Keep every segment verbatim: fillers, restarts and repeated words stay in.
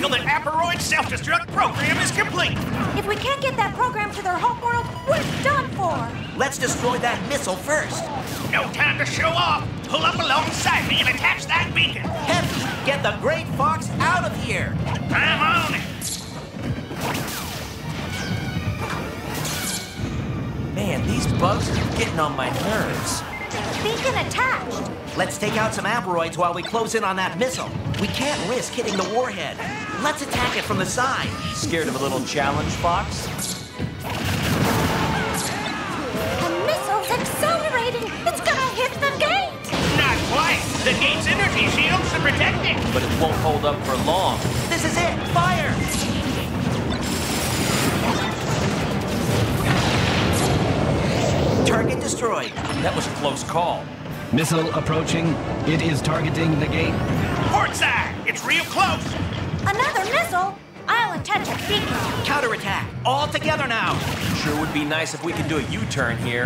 until the Aperoid self-destruct program is complete. If we can't get that program to their homeworld, we're done for. Let's destroy that missile first. No time to show off. Pull up alongside me and attach that beacon. Heavy, get the Great Fox out of here. I'm on it. Man, these bugs are getting on my nerves. Beacon attached. Let's take out some aperoids while we close in on that missile. We can't risk hitting the warhead. Let's attack it from the side. Scared of a little challenge, Fox? The missile's accelerating. It's gonna hit the gate. Not quite. The gate's energy shields to protect it. But it won't hold up for long. This is it. Fire! Target destroyed. That was a close call. Missile approaching. It is targeting the gate. Port side. It's real close. Another missile? I'll attach a beacon. Counterattack. All together now. Sure would be nice if we could do a U-turn here.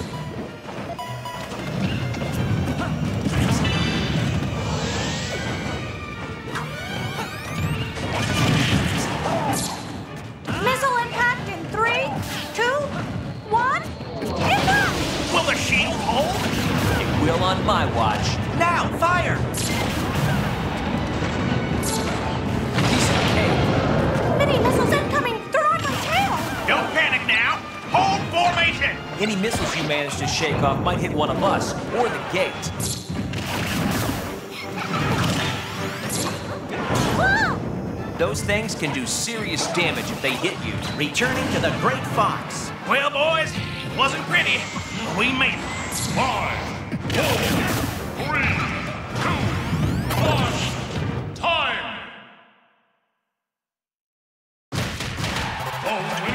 Missile impact in three, two, one. Impact! Will the shield hold? It will on my watch. Now, fire! Piece of cake. Mini missiles incoming. They're on my tail. Don't panic now. Hold formation. Any missiles you manage to shake off might hit one of us, or the gate. Whoa! Those things can do serious damage if they hit you. Returning to the Great Fox. Well, boys, wasn't pretty. We made it. Five, four, three, two, one, time! The